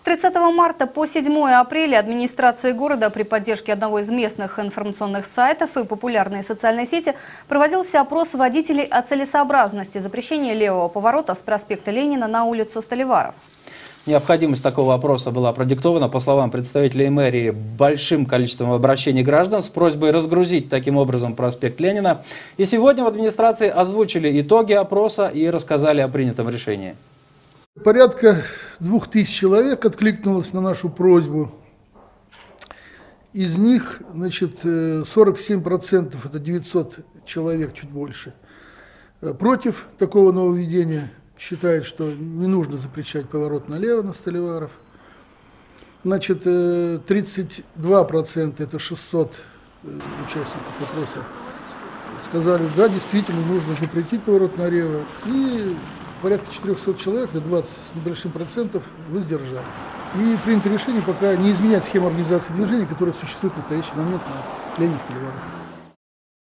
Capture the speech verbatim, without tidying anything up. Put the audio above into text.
тридцатого марта по седьмое апреля администрация города при поддержке одного из местных информационных сайтов и популярной социальной сети проводился опрос водителей о целесообразности запрещения левого поворота с проспекта Ленина на улицу Столиваров. Необходимость такого опроса была продиктована, по словам представителей мэрии, большим количеством обращений граждан с просьбой разгрузить таким образом проспект Ленина. И сегодня в администрации озвучили итоги опроса и рассказали о принятом решении. Порядка двух тысяч человек откликнулось на нашу просьбу. Из них, значит, сорок семь процентов, это девятьсот человек, чуть больше, против такого нововведения. Считает, что не нужно запрещать поворот налево на Столиваров. Значит, тридцать два процента, это шестьсот участников опроса, сказали, да, действительно нужно запретить поворот налево. И порядка четырехсот человек, до двадцати с небольшим процентов, воздержали. И принято решение пока не изменять схему организации движения, которая существует в настоящий момент на Ленина Столиваров.